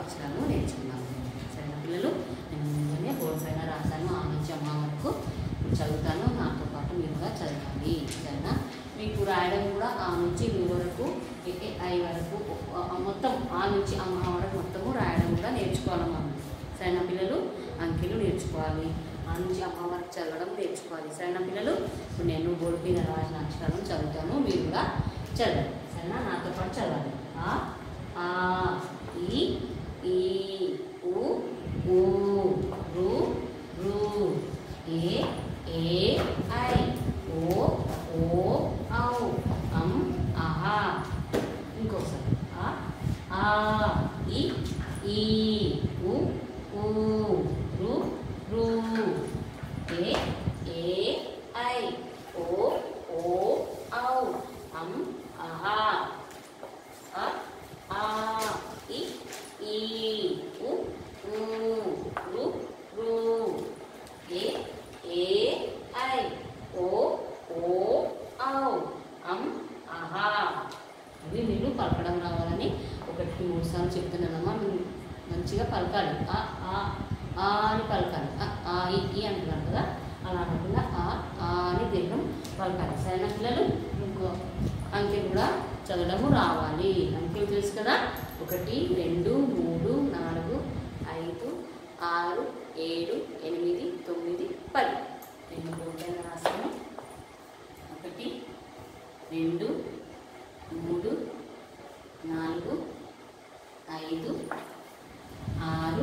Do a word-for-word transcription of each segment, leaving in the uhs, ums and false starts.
అక్షరాలు నేర్చుకున్నాము. సరేనా పిల్లలు? నేను ముందుగానే బోర్డు పైన రాశాను, ఆ నుంచి అమ్మ వరకు చదువుతాను, నాతో పాటు మీరు కూడా చదవాలి. సరేనా? మీకు రాయడం కూడా ఆ నుంచి మీ వరకు ఐ వరకు మొత్తం ఆ నుంచి అమ్మ వరకు మొత్తము రాయడం కూడా నేర్చుకోవాలమ్మా. సరేనా పిల్లలు? అంకెలు నేర్చుకోవాలి, ఆ నుంచి అమ్మ వరకు చదవడం నేర్చుకోవాలి. సరేనా పిల్లలు? ఇప్పుడు నేను బోర్డు పైన రాసిన అక్షరాలను చదువుతాను, మీరు కూడా చదవండి. సరేనా? నాతో పాటు చదవాలి. ఆ ఆ ఈ ఈ ఉ ఊ రు రు ఏ ఏ ఐ ఓ ఓ ఔ అం ఆహా. ఇంకోసారి ఆ ఆ ఈ ఈ ఉ ఊ రు రు ఏ ఏ ఐ ఓ ఓ ఔ అం ఆహా. ఆ ఆ ఈ ఈ ఉ ఊ రు రు ఏ ఏ ఐ ఓ ఓ ఔ అం ఆహా. ఇవి మీరు పలకడం రావాలని ఒకటికి మూడు సార్లు చెప్తున్నానమ్మా. మీరు మంచిగా పలకాలి. ఆ ఆ ఆ అని పలకాలి. ఆ ఈ అంటున్నాను కదా, అలా అనకుండా ఆ ఆ అని దీర్ఘం పలకాలి. సరైన పిల్లలు? ఇంకో అంకెలు కూడా చదవడము రావాలి. అంకెలు తెలుసు కదా, ఒకటి రెండు మూడు నాలుగు ఐదు ఆరు ఏడు ఎనిమిది తొమ్మిది పది. రెండు బోర్డుపైన రాసాను. ఒకటి రెండు మూడు నాలుగు ఐదు ఆరు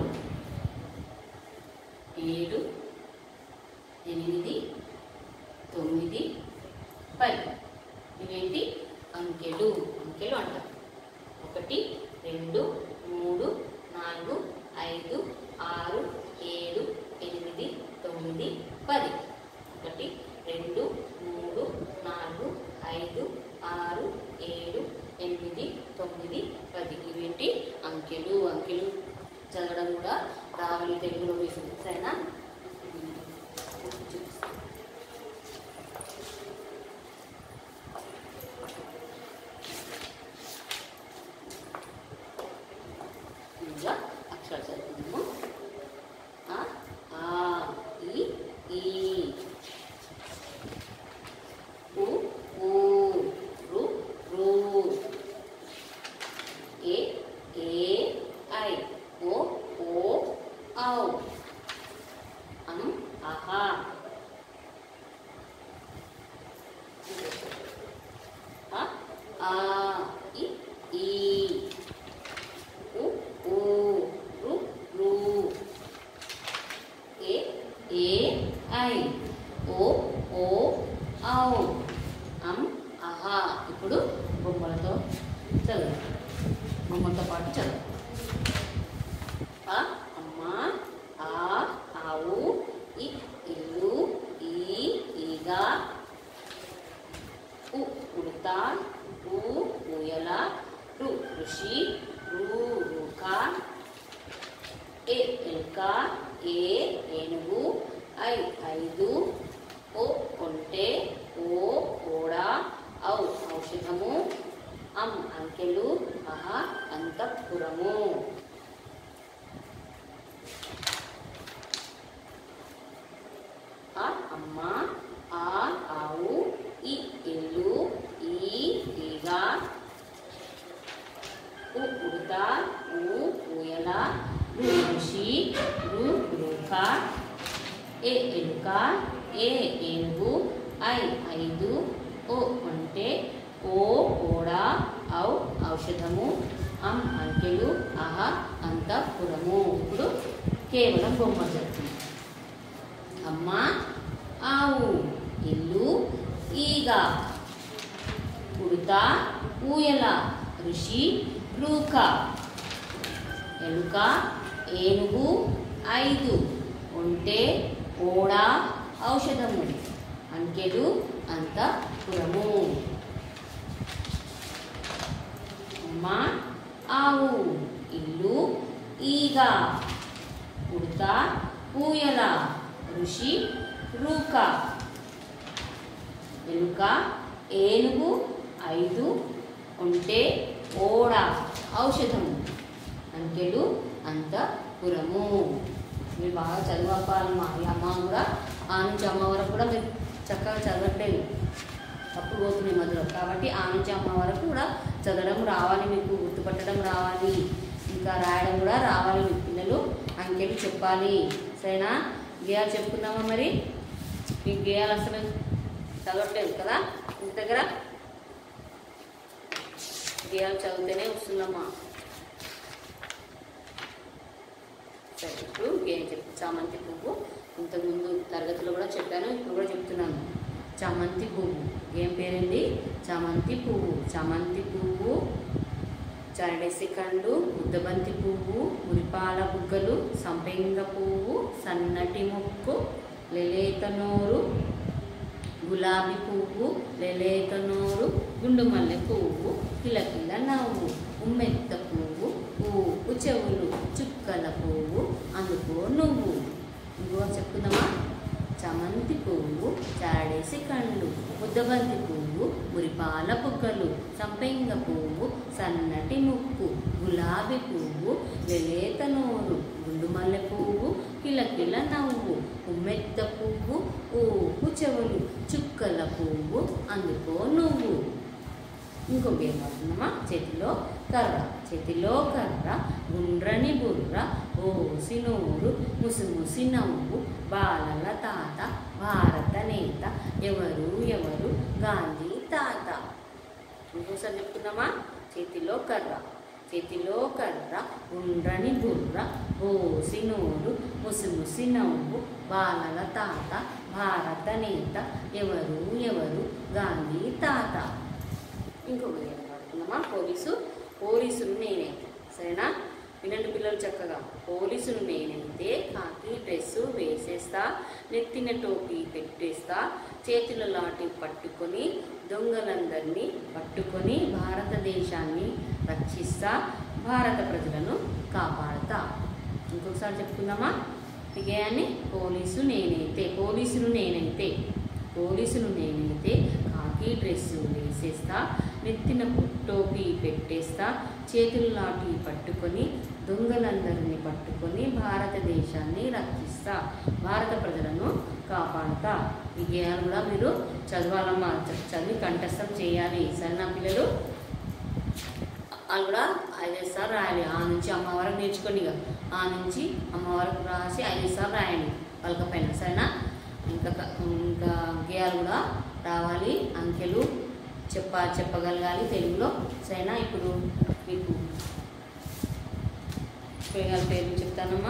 ఏడు ఎనిమిది తొమ్మిది పది. ఇవేంటి? అంకెలు. అంకెలు అంటారు. ఒకటి రెండు మూడు నాలుగు ఐదు ఆరు ఏడు ఎనిమిది తొమ్మిది పది. ఒకటి రెండు మూడు నాలుగు ఐదు ఆరు ఏడు ఎనిమిది తొమ్మిది పది. ఇవేంటి? అంకెలు. అంకెలు చదవడం కూడా రావాలి తెలుగులో వేసింది. సరేనా? ఇంకా అక్షరాలు చదువుతున్నాము. ఆ ఆ ఈ ఈ ఉ ఊ రు రు ఏ ఏ ఐ ఓ ఓ ఔ అం ఆహా. ఆ ఆ ఈ ఈ ఉ ఊ రు రు ఏ ఏ ఐ ఓ ఓ ఔ అం ఆహా. ఇప్పుడు బొమ్మలతో చదువు. బొమ్మలతో పాటు చదువు. ఆ అమ్మ, ఆ ఆవు, ఇ ఇల్లు, ఈ ఈగ, ఉ ఉడత, ఊ ఊయల, రు ఋషి, రు రూక, ఏ ఎలుక, ఏ ఏనుగు, ఐ ఐదు, ఓ ఒంటె, ఓ ఓడ, ఔ ఔషధము, అం అంకెలు, అహ అంతఃపురము. ఆ అమ్మ, ఆ ఆవు, ఈ ఇల్లు, ఈ ఈగ, ఉ ఉడత, ఊ ఊయల, రు ఋషి, రు రూక, ఏ ఎలుక, ఏ ఏనుగు, ఐ ఐదు, ఓ ఒంటె, ఓ ఓడ, ఔ ఔషధము, అం అంకెలు, అహ అంతఃపురము. ఇప్పుడు కేవలం బొమ్మ చెప్తుంది. అమ్మ, ఆవు, ఇల్లు, ఈగ, ఉడత, ఊయల, ఋషి, రూక, ఎలుక, ఏనుగు, ఐదు, ఒంటె, ఓడ, ఔషధము, అంకెలు, అంతఃపురము. అమ్మ, ఆవు, ఇల్లు, ఈగ, ఉడత, ఊయల, ఋషి, రూక, ఎలుక, ఏనుగు, ఐదు, ఒంటె, ఓడ, ఔషధము, అంకెలు, అంతఃపురము. మీరు బాగా చదవాలమ్మా. ఈ అమ్మ కూడా ఆ నుంచి అమ్మ వరకు కూడా మీరు చక్కగా చదవట్లేదు, తప్పు పోతున్నాయి మధ్యలో. కాబట్టి ఆ నుంచి అమ్మ వరకు కూడా చదవడం రావాలి, మీకు గుర్తుపట్టడం రావాలి, ఇంకా రాయడం కూడా రావాలి. మీ పిల్లలు అంకెలు చెప్పాలి, సరేనా? గేయాలు చెప్పుకుందామా? మరి మీకు గేయాలు అసలు చదవట్లేదు కదా ఇంటి దగ్గర. గేయాలు చదివితేనే వస్తుందమ్మా. సరే, ఇప్పుడు గేయం చెప్పు. చామంతి పువ్వు ఇంతకుముందు తరగతిలో కూడా చెప్పాను, ఇప్పుడు కూడా చెప్తున్నాను. చామంతి పువ్వు ఏం పేరండి? చామంతి పువ్వు. చామంతి పువ్వు, చరడేసి కండు, ముద్దబంతి పువ్వు, మురిపాల బుగ్గలు, సంపెంగ పువ్వు, సన్నటి ముక్కు, లెలేత నోరు, గులాబీ పువ్వు, లెలేత నోరు, గుండు మల్లె పువ్వు, కిలకిల నవ్వు, ఉమ్మెత్త పువ్వు, పువ్వు చెవులు, చుక్కల పువ్వు, అందుకో నువ్వు. ఇంకో చెప్పుకుందామా? చామంతి పువ్వు, చాడేసి కళ్ళు, ముద్దబంతి పువ్వు, మురిపాల బుగ్గలు, సంపెంగ పువ్వు, సన్నటి ముక్కు, గులాబీ పువ్వు, లెలేత నోరు, గుండు మల్లె పువ్వు, కిలకిల నవ్వు, ఉమ్మెత్త పువ్వు, ఊపు చెవులు, చుక్కల పువ్వు, అందుకో నువ్వు. ఇంకొక ఏం పడుతుందమ్మా? చేతిలో కర్ర. చేతిలో కర్ర, గుండ్రని బుర్ర, ఓసి నోరు, ముసిముసి నవ్వు, బాలల తాత, భారత నేత, ఎవరు ఎవరు గాంధీ తాత. ఇంకోసారి చెప్తున్నామా? చేతిలో కర్ర. చేతిలో కర్ర, గుండ్రని బుర్ర, ఓసి నోరు, ముసిముసి నవ్వు, బాలల తాత, భారత నేత, ఎవరు ఎవరు గాంధీ తాత. ఇంకొకటి ఏం పడుతుందమ్మా? పోలీసు. పోలీసులు నేనైతే, సరేనా? వినండి పిల్లలు చక్కగా. పోలీసులు నేనైతే కాకి డ్రెస్సు వేసేస్తా, నెత్తిన టోపీ పెట్టేస్తా, చేతుల లాటి పట్టుకొని దొంగలందరినీ పట్టుకొని భారతదేశాన్ని రక్షిస్తా, భారత ప్రజలను కాపాడుతా. ఇంకొకసారి చెప్పుకుందామా? ఇకేయాన్ని? పోలీసు నేనైతే. పోలీసులు నేనైతే పోలీసులు నేనైతే కాకి డ్రెస్సు వేసేస్తా, నెత్తిన టోపీ పెట్టేస్తా, చేతులు లాటి పట్టుకొని దొంగలందరినీ పట్టుకొని భారతదేశాన్ని రక్షిస్తా, భారత ప్రజలను కాపాడుతా. ఈ గేయాలు కూడా మీరు చదవాలమ్మా, చదివి కంఠస్థం చేయాలి, సరేనా పిల్లలు? అది కూడా ఐదు సార్లు రాయాలి. ఆ నుంచి అమ్మ వరకు నేర్చుకోండి. ఇక ఆ నుంచి అమ్మ వరకు రాసి ఐదు సార్లు రాయండి పలకపోయినా, సరేనా? ఇంకా ఇంకా గేయాలు కూడా రావాలి, అంకెలు చెప్ప చెప్పగలగాలి తెలుగులో, సరేనా? ఇప్పుడు మీకు కూరగాయల పేర్లు చెప్తానమ్మా.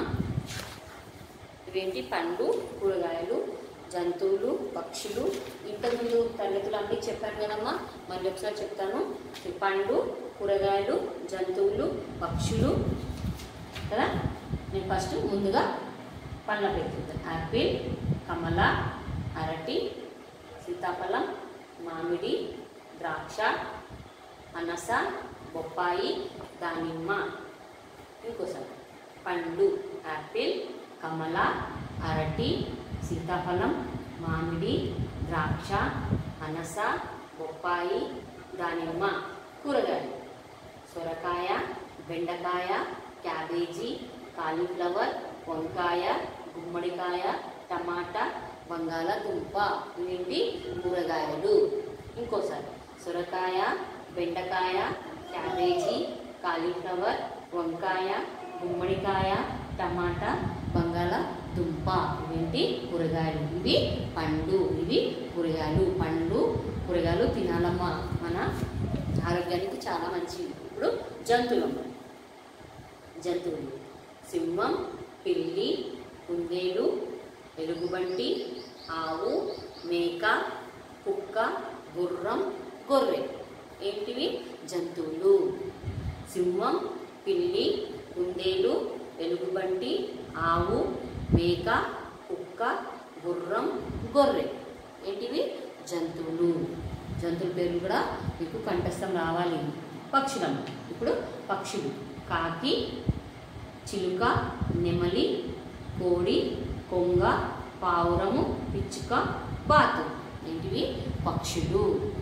ఇవేంటి? పండ్లు, కూరగాయలు, జంతువులు, పక్షులు. ఇంతకుముందు తరగతులు అన్నీ చెప్పాను కదమ్మా, మళ్ళీ ఒకసారి చెప్తాను. పండ్లు, కూరగాయలు, జంతువులు, పక్షులు కదా. నేను ఫస్ట్ ముందుగా పండ్ల పేరు చెప్తాను. యాపిల్, కమల, అరటి, సీతాఫలం, మామిడి, ద్రాక్ష, అనస, బొప్పాయి, దానిమ్మ. ఇంకోసారి పండ్లు: యాపిల్, కమల, అరటి, సీతాఫలం, మామిడి, ద్రాక్ష, అనస, బొప్పాయి, దానిమ్మ. కూరగాయలు: సొరకాయ, బెండకాయ, క్యాబేజీ, కాలీఫ్లవర్, వంకాయ, గుమ్మడికాయ, టమాటా, బంగాళదుంప. ఇవేంటి? కూరగాయలు. ఇంకోసారి సొరకాయ, బెండకాయ, క్యాబేజీ, కాలీఫ్లవర్, వంకాయ, గుమ్మడికాయ, టమాటా, బంగాళదుంప. ఇవేంటి? కూరగాయలు. ఇవి పండు, ఇవి కూరగాయలు. పండ్లు, కూరగాయలు తినాలమ్మా, మన ఆరోగ్యానికి చాలా మంచిది. ఇప్పుడు జంతువులమ్మ. జంతువులు: సింహం, పిల్లి, కుందేలు, ఎలుగుబంటి, ఆవు, మేక, కుక్క, గుర్రం, గొర్రె. ఏంటివి? జంతువులు. సింహం, పిల్లి, కుందేలు, ఎలుగుబంటి, ఆవు, మేక, కుక్క, గుర్రం, గొర్రె. ఏంటివి? జంతువులు. జంతువుల పేర్లు కూడా మీకు కంఠస్థం రావాలి. పక్షులమ్మ. ఇప్పుడు పక్షులు: కాకి, చిలుక, నెమలి, కోడి, కొంగ, పావురము, పిచ్చుక, బాతు. ఏంటివి? పక్షులు.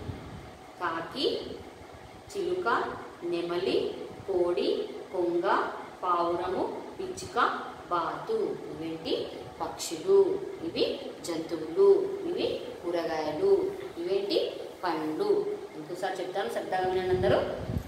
కాకి, చిలుక, నెమలి, కోడి, కొంగ, పావురము, పిచ్చుక బాతు ఇవేంటి పక్షులు, ఇవి జంతువులు, ఇవి కూరగాయలు, ఇవేంటి పండ్లు. ఇంకోసారి చెప్తాను, శ్రద్ధగా వినండి అందరూ.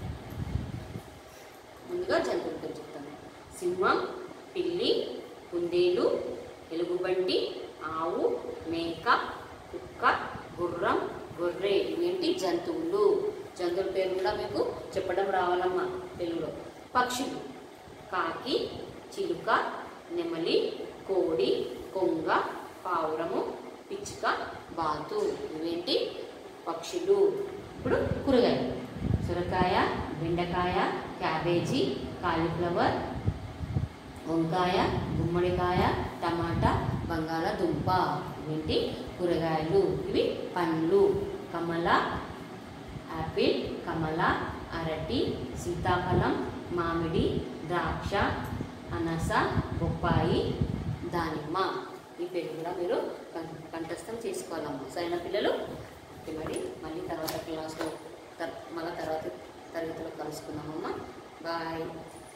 ముందుగా జంతువుల పేరు చెప్తాను. సింహం, పిల్లి, కుందేలు, ఎలుగుబంటి, ఆవు, మేక, కుక్క, గుర్రం, గొర్రె ఇవేంటి జంతువులు. జంతువుల పేరు కూడా మీకు చెప్పడం రావాలమ్మా తెలుగులో. పక్షులు కాకి, చిలుక, నెమలి, కోడి, కొంగ, పావురము, పిచ్చుక, బాతు ఇవేంటి పక్షులు. ఇప్పుడు కూరగాయలు సొరకాయ, బెండకాయ, క్యాబేజీ, కాలీఫ్లవర్, వంకాయ, గుమ్మడికాయ, టమాటా, బంగాళదుంప ఇవేంటి కూరగాయలు. ఇవి పండ్లు కమల, యాపిల్, కమల, అరటి, సీతాఫలం, మామిడి, ద్రాక్ష, అనస, బొప్పాయి, దానిమ్మ. ఈ పేరు కూడా మీరు కంఠస్థం చేసుకోవాలమ్మా. సరైన పిల్లలు. ఓకే, మరి మళ్ళీ తర్వాత క్లాస్లో మళ్ళీ తర్వాత తరగతిలో కలుసుకుందామమ్మా. బాయ్.